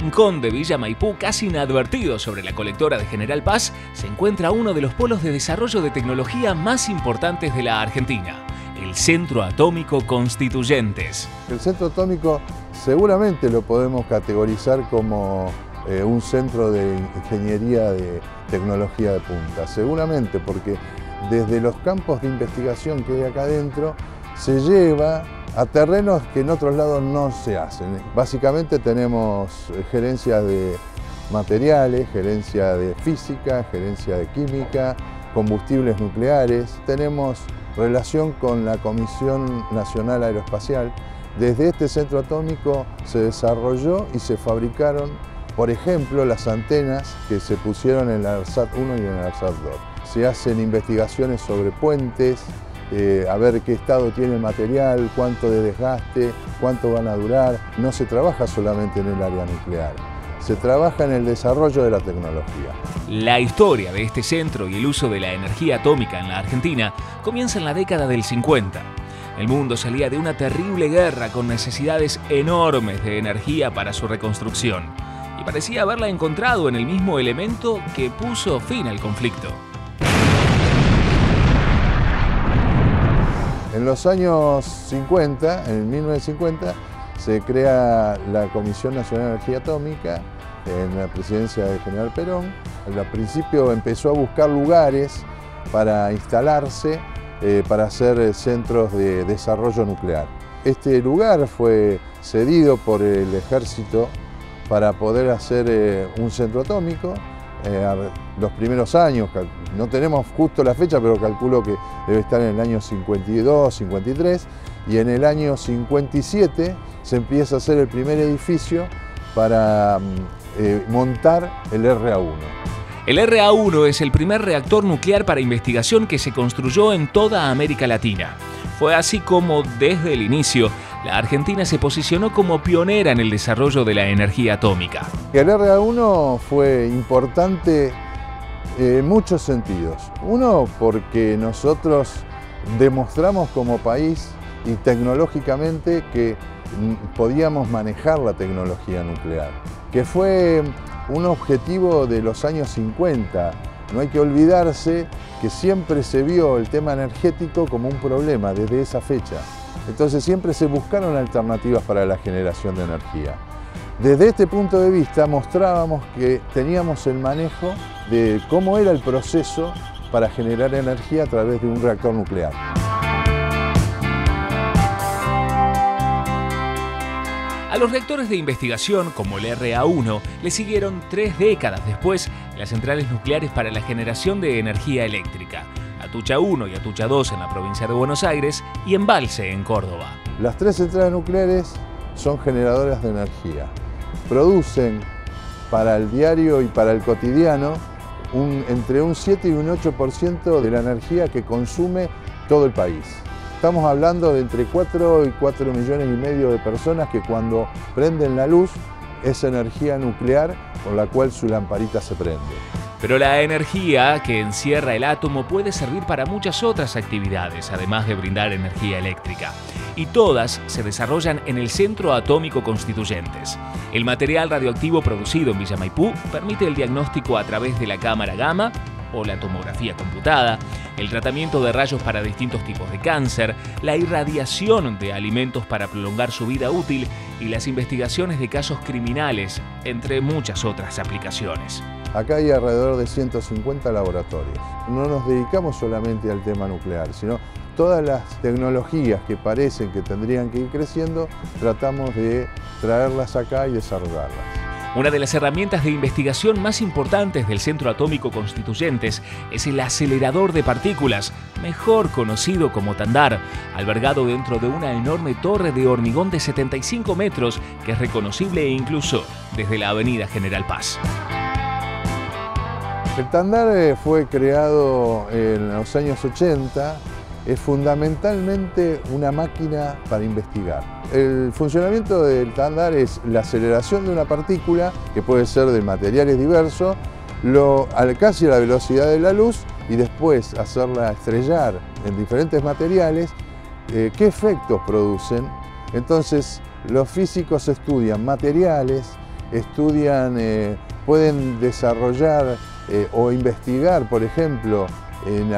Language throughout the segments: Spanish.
rincón de Villa Maipú, casi inadvertido sobre la colectora de General Paz, se encuentra uno de los polos de desarrollo de tecnología más importantes de la Argentina, el Centro Atómico Constituyentes. El Centro Atómico seguramente lo podemos categorizar como un centro de ingeniería de tecnología de punta, seguramente porque desde los campos de investigación que hay acá adentro se lleva a terrenos que en otros lados no se hacen. Básicamente tenemos gerencia de materiales, gerencia de física, gerencia de química, combustibles nucleares. Tenemos relación con la Comisión Nacional Aeroespacial. Desde este centro atómico se desarrolló y se fabricaron, por ejemplo, las antenas que se pusieron en la ARSAT-1 y en la ARSAT-2. Se hacen investigaciones sobre puentes, a ver qué estado tiene el material, cuánto de desgaste, cuánto van a durar. No se trabaja solamente en el área nuclear, se trabaja en el desarrollo de la tecnología. La historia de este centro y el uso de la energía atómica en la Argentina comienza en la década del 50. El mundo salía de una terrible guerra con necesidades enormes de energía para su reconstrucción y parecía haberla encontrado en el mismo elemento que puso fin al conflicto. En los años 50, en 1950, se crea la Comisión Nacional de Energía Atómica en la presidencia del general Perón. Al principio empezó a buscar lugares para instalarse, para hacer centros de desarrollo nuclear. Este lugar fue cedido por el ejército para poder hacer un centro atómico. Los primeros años, no tenemos justo la fecha, pero calculo que debe estar en el año 52, 53, y en el año 57 se empieza a hacer el primer edificio para montar el RA-1. El RA-1 es el primer reactor nuclear para investigación que se construyó en toda América Latina. Fue así como, desde el inicio, la Argentina se posicionó como pionera en el desarrollo de la energía atómica. El RA-1 fue importante en muchos sentidos. Uno, porque nosotros demostramos como país y tecnológicamente que podíamos manejar la tecnología nuclear, que fue un objetivo de los años 50. No hay que olvidarse que siempre se vio el tema energético como un problema desde esa fecha. Entonces siempre se buscaron alternativas para la generación de energía. Desde este punto de vista mostrábamos que teníamos el manejo de cómo era el proceso para generar energía a través de un reactor nuclear. A los reactores de investigación, como el RA-1, le siguieron 3 décadas después las centrales nucleares para la generación de energía eléctrica, Atucha 1 y Atucha 2 en la provincia de Buenos Aires y Embalse en Córdoba. Las 3 centrales nucleares son generadoras de energía. Producen para el diario y para el cotidiano entre un 7 y un 8% de la energía que consume todo el país. Estamos hablando de entre 4 y 4,5 millones de personas que cuando prenden la luz es energía nuclear con la cual su lamparita se prende. Pero la energía que encierra el átomo puede servir para muchas otras actividades, además de brindar energía eléctrica. Y todas se desarrollan en el Centro Atómico Constituyentes. El material radioactivo producido en Villa Maipú permite el diagnóstico a través de la cámara gamma o la tomografía computada, el tratamiento de rayos para distintos tipos de cáncer, la irradiación de alimentos para prolongar su vida útil y las investigaciones de casos criminales, entre muchas otras aplicaciones. Acá hay alrededor de 150 laboratorios. No nos dedicamos solamente al tema nuclear, sino todas las tecnologías que parecen que tendrían que ir creciendo, tratamos de traerlas acá y desarrollarlas. Una de las herramientas de investigación más importantes del Centro Atómico Constituyentes es el acelerador de partículas, mejor conocido como Tandar, albergado dentro de una enorme torre de hormigón de 75 metros que es reconocible incluso desde la avenida General Paz. El Tandar fue creado en los años 80, es fundamentalmente una máquina para investigar. El funcionamiento del Tandar es la aceleración de una partícula, que puede ser de materiales diversos, casi a la velocidad de la luz y después hacerla estrellar en diferentes materiales, qué efectos producen. Entonces los físicos estudian materiales estudian, pueden desarrollar o investigar, por ejemplo, en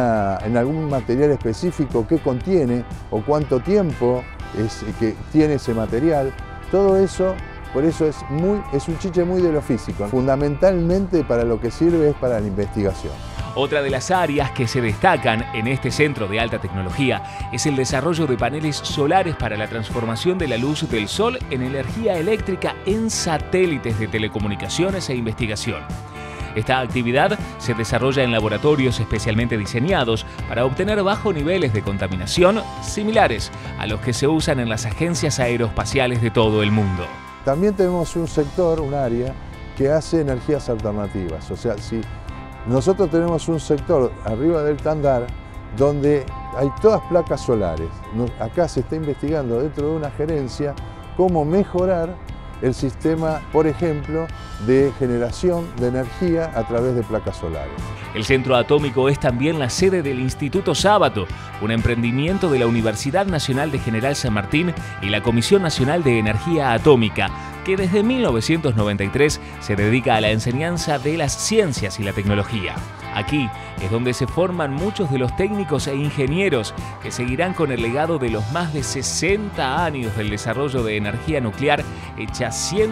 algún material específico qué contiene o cuánto tiempo que tiene ese material. Todo eso, por eso es un chiche muy de lo físico. Fundamentalmente para lo que sirve es para la investigación. Otra de las áreas que se destacan en este centro de alta tecnología es el desarrollo de paneles solares para la transformación de la luz del sol en energía eléctrica en satélites de telecomunicaciones e investigación. Esta actividad se desarrolla en laboratorios especialmente diseñados para obtener bajos niveles de contaminación similares a los que se usan en las agencias aeroespaciales de todo el mundo. También tenemos un sector, un área, que hace energías alternativas. O sea, si nosotros tenemos un sector arriba del Tandar donde hay todas placas solares. Acá se está investigando dentro de una gerencia cómo mejorar el sistema, por ejemplo, de generación de energía a través de placas solares. El Centro Atómico es también la sede del Instituto Sábato, un emprendimiento de la Universidad Nacional de General San Martín y la Comisión Nacional de Energía Atómica, que desde 1993 se dedica a la enseñanza de las ciencias y la tecnología. Aquí es donde se forman muchos de los técnicos e ingenieros que seguirán con el legado de los más de 60 años del desarrollo de energía nuclear hecha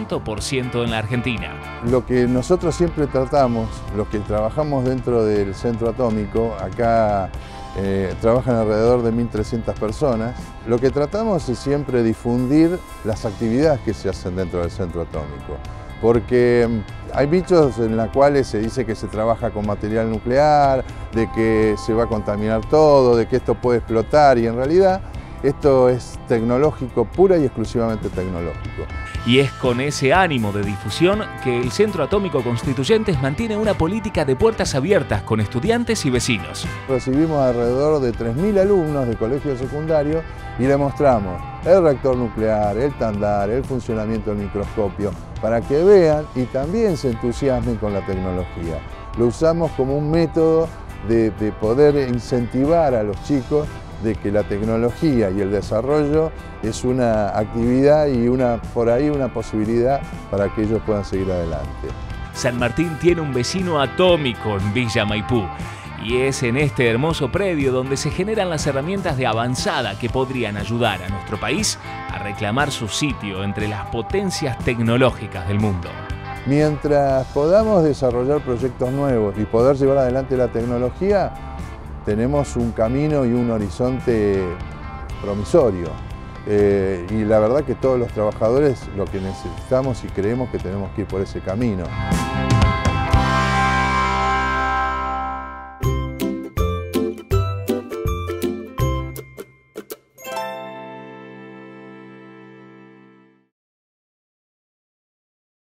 100% en la Argentina. Lo que nosotros siempre tratamos, los que trabajamos dentro del Centro Atómico, acá trabajan alrededor de 1.300 personas, lo que tratamos es siempre difundir las actividades que se hacen dentro del Centro Atómico. Porque hay bichos en los cuales se dice que se trabaja con material nuclear, de que se va a contaminar todo, de que esto puede explotar, y en realidad esto es tecnológico, pura y exclusivamente tecnológico. Y es con ese ánimo de difusión que el Centro Atómico Constituyentes mantiene una política de puertas abiertas con estudiantes y vecinos. Recibimos alrededor de 3.000 alumnos de colegios secundarios y les mostramos el reactor nuclear, el Tandar, el funcionamiento del microscopio, para que vean y también se entusiasmen con la tecnología. Lo usamos como un método de poder incentivar a los chicos de que la tecnología y el desarrollo es una actividad y por ahí una posibilidad para que ellos puedan seguir adelante. San Martín tiene un vecino atómico en Villa Maipú y es en este hermoso predio donde se generan las herramientas de avanzada que podrían ayudar a nuestro país a reclamar su sitio entre las potencias tecnológicas del mundo. Mientras podamos desarrollar proyectos nuevos y poder llevar adelante la tecnología, tenemos un camino y un horizonte promisorio. Y la verdad que todos los trabajadores lo que necesitamos y creemos que tenemos que ir por ese camino.